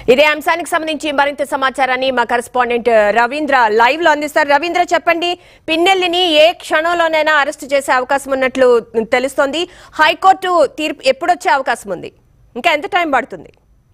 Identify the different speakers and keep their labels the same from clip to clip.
Speaker 1: ఇదే అంశానికి సంబంధించి మరింత సమాచారాన్ని మా కరెస్పాండెంట్ రవీంద్ర లైవ్ లో అందిస్తారు. రవీంద్ర చెప్పండి, పిన్నెల్లిని ఏ క్షణంలోనైనా అరెస్ట్ చేసే అవకాశం ఉన్నట్లు తెలుస్తోంది. హైకోర్టు తీర్పు ఎప్పుడొచ్చే అవకాశం ఉంది? ఇంకా ఎంత టైం పడుతుంది?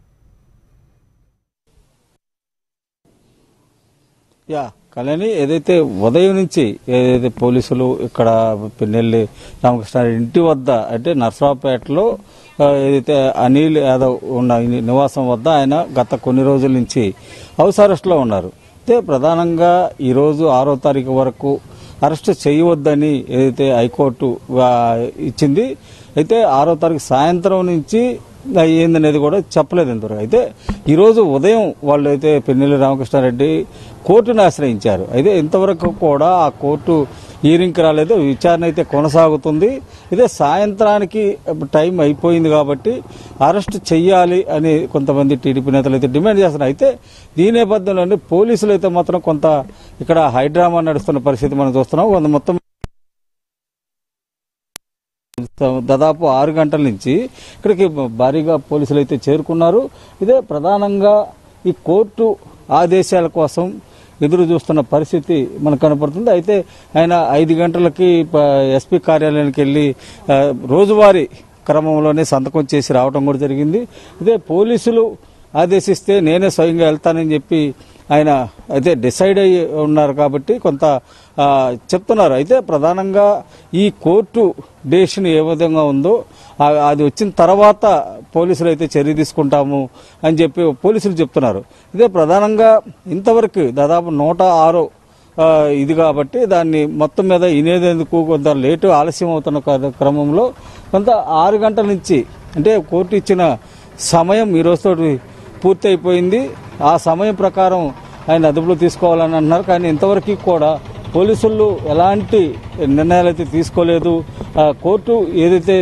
Speaker 2: కళ్యాణి, ఏదైతే ఉదయం నుంచి ఏదైతే పోలీసులు ఇక్కడ పిన్నెల్లి రామకృష్ణారెడ్డి ఇంటి వద్ద అంటే నర్సరావుపేటలో ఏదైతే అనిల్ యాదవ్ ఉన్న నివాసం వద్ద ఆయన గత కొన్ని రోజుల నుంచి హౌస్ అరెస్ట్లో ఉన్నారు. అయితే ప్రధానంగా ఈరోజు 6వ తారీఖు వరకు అరెస్ట్ చేయవద్దని ఏదైతే హైకోర్టు ఇచ్చింది. అయితే 6వ తారీఖు సాయంత్రం నుంచి ఏందనేది కూడా చెప్పలేదు ఇంతవరకు. అయితే ఈరోజు ఉదయం వాళ్ళు అయితే పిన్నెల్లి రామకృష్ణారెడ్డి కోర్టును ఆశ్రయించారు. అయితే ఇంతవరకు కూడా ఆ కోర్టు హీరింగ్కి రాలేదు, విచారణ అయితే కొనసాగుతుంది. ఇదే సాయంత్రానికి టైం అయిపోయింది కాబట్టి అరెస్ట్ చెయ్యాలి అని కొంతమంది టీడీపీ నేతలు అయితే డిమాండ్ చేస్తున్నారు. అయితే దీని నేపథ్యంలోనే పోలీసులు అయితే మాత్రం కొంత ఇక్కడ హైడ్రామా నడుస్తున్న పరిస్థితి మనం చూస్తున్నాం. మొత్తం దాదాపు 6 గంటల నుంచి ఇక్కడికి భారీగా పోలీసులు అయితే చేరుకున్నారు. ఇదే ప్రధానంగా ఈ కోర్టు ఆదేశాల కోసం ఎదురు చూస్తున్న పరిస్థితి మనకు కనపడుతుంది. అయితే ఆయన 5 గంటలకి ఎస్పీ కార్యాలయానికి వెళ్లి రోజువారీ క్రమంలోనే సంతకం చేసి రావడం కూడా జరిగింది. ఇదే పోలీసులు ఆదేశిస్తే నేనే స్వయంగా వెళ్తానని చెప్పి ఆయన అయితే డిసైడ్ అయ్యి ఉన్నారు కాబట్టి కొంత చెప్తున్నారు. అయితే ప్రధానంగా ఈ కోర్టు డెసిషన్ ఏ విధంగా ఉందో అది వచ్చిన తర్వాత పోలీసులు అయితే చర్య తీసుకుంటాము అని చెప్పి పోలీసులు చెప్తున్నారు. ఇదే ప్రధానంగా ఇంతవరకు దాదాపు 106 ఇది కాబట్టి దాన్ని మొత్తం మీద వినేందుకు కొంత లేటు ఆలస్యం అవుతున్న క్రమంలో కొంత 6 గంటల నుంచి అంటే కోర్టు ఇచ్చిన సమయం ఈ రోజుతో పూర్తి అయిపోయింది. ఆ సమయం ప్రకారం ఆయన అదుపులో తీసుకోవాలని అన్నారు. కానీ ఇంతవరకు కూడా పోలీసులు ఎలాంటి నిర్ణయాలు అయితే తీసుకోలేదు. కోర్టు ఏదైతే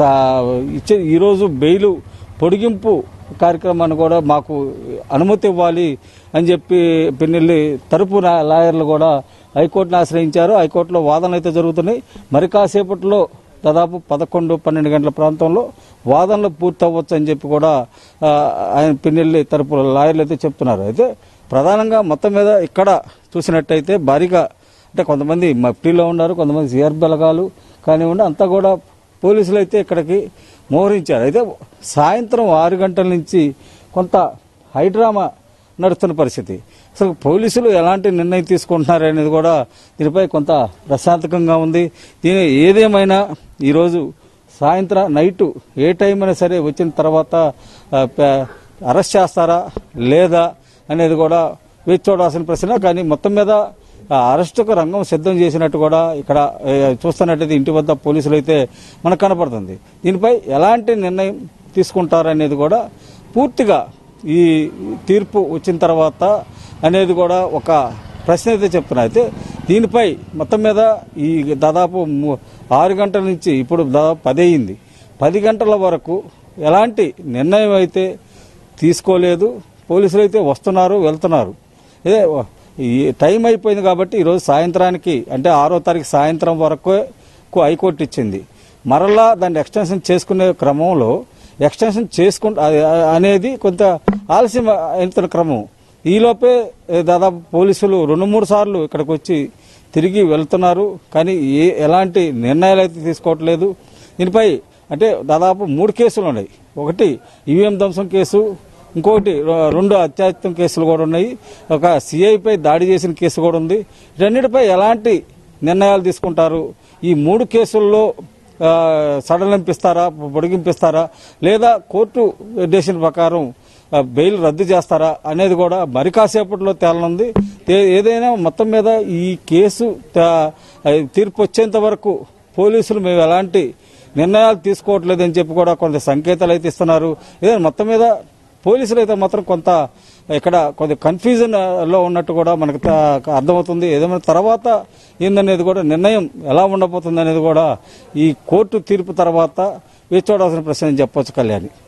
Speaker 2: ఈరోజు బెయిల్ పొడిగింపు కార్యక్రమాన్ని కూడా మాకు అనుమతి ఇవ్వాలి అని చెప్పి పిన్నెల్లి తరపు లాయర్లు కూడా హైకోర్టును ఆశ్రయించారు. హైకోర్టులో వాదనలు అయితే జరుగుతున్నాయి. మరి కాసేపట్లో దాదాపు 11-12 గంటల ప్రాంతంలో వాదనలు పూర్తవచ్చు అని చెప్పి కూడా ఆయన పిన్నెల్లి తరపు లాయర్లు అయితే చెప్తున్నారు. అయితే ప్రధానంగా మొత్తం మీద ఇక్కడ చూసినట్టయితే భారీగా అంటే కొంతమంది మఫ్టీలో ఉన్నారు, కొంతమంది సిఆర్ బలగాలు కానివ్వండి, అంతా కూడా పోలీసులు అయితే ఇక్కడికి మోహరించారు. అయితే సాయంత్రం 6 గంటల నుంచి కొంత హైడ్రామా నడుస్తున్న పరిస్థితి. అసలు పోలీసులు ఎలాంటి నిర్ణయం తీసుకుంటున్నారు అనేది కూడా దీనిపై కొంత ప్రశాంతకంగా ఉంది. దీని ఏదేమైనా ఈరోజు సాయంత్రం నైటు ఏ టైం అయినా సరే వచ్చిన తర్వాత అరెస్ట్ చేస్తారా లేదా అనేది కూడా వేచి చూడాల్సిన ప్రశ్న. కానీ మొత్తం మీద అరెస్టుకు రంగం సిద్ధం చేసినట్టు కూడా ఇక్కడ చూస్తున్నట్టయితే ఇంటి వద్ద పోలీసులు అయితే మనకు కనపడుతుంది. దీనిపై ఎలాంటి నిర్ణయం తీసుకుంటారనేది కూడా పూర్తిగా ఈ తీర్పు వచ్చిన తర్వాత అనేది కూడా ఒక ప్రశ్న అయితే చెప్తున్నా. అయితే దీనిపై మొత్తం మీద ఈ దాదాపు 6 గంటల నుంచి ఇప్పుడు దాదాపు 10 అయింది. 10 గంటల వరకు ఎలాంటి నిర్ణయం అయితే తీసుకోలేదు. పోలీసులు అయితే వస్తున్నారు, వెళ్తున్నారు. ఇదే ఈ టైం అయిపోయింది కాబట్టి ఈరోజు సాయంత్రానికి అంటే 6వ తారీఖు సాయంత్రం వరకు హైకోర్టు ఇచ్చింది. మరలా దాన్ని ఎక్స్టెన్షన్ చేసుకునే క్రమంలో ఎక్స్టెన్షన్ అనేది కొంత ఆలస్యం అవుతున్న క్రమం. ఈలోపే దాదాపు పోలీసులు 2-3 సార్లు ఇక్కడికి వచ్చి తిరిగి వెళ్తున్నారు. కానీ ఎలాంటి నిర్ణయాలు అయితే తీసుకోవట్లేదు. దీనిపై అంటే దాదాపు 3 కేసులు ఉన్నాయి. ఒకటి ఈవీఎం ధ్వంసం కేసు, ఇంకొకటి 2 అత్యాచారం కేసులు కూడా ఉన్నాయి, ఒక సిఐపై దాడి చేసిన కేసు కూడా ఉంది. వీటన్నిటిపై ఎలాంటి నిర్ణయాలు తీసుకుంటారు? ఈ 3 కేసుల్లో సడలింపిస్తారా, పొడిగింపిస్తారా, లేదా కోర్టు డెసిషన్ ప్రకారం బెయిల్ రద్దు చేస్తారా అనేది కూడా మరి కాసేపట్లో తేలనుంది. ఏదైనా మొత్తం మీద ఈ కేసు తీర్పు వచ్చేంత వరకు పోలీసులు మేము ఎలాంటి నిర్ణయాలు తీసుకోవట్లేదని చెప్పి కూడా కొంత సంకేతాలు అయితే ఇస్తున్నారు. ఏదైనా మొత్తం మీద పోలీసులు అయితే మాత్రం కొంత ఇక్కడ కొంత కన్ఫ్యూజన్ లో ఉన్నట్టు కూడా మనకు అర్థమవుతుంది. ఏదేమైనా తర్వాత ఏందనేది కూడా నిర్ణయం ఎలా ఉండబోతుంది అనేది కూడా ఈ కోర్టు తీర్పు తర్వాత వేచి చూడాల్సిన ప్రశ్న చెప్పొచ్చు కళ్యాణి.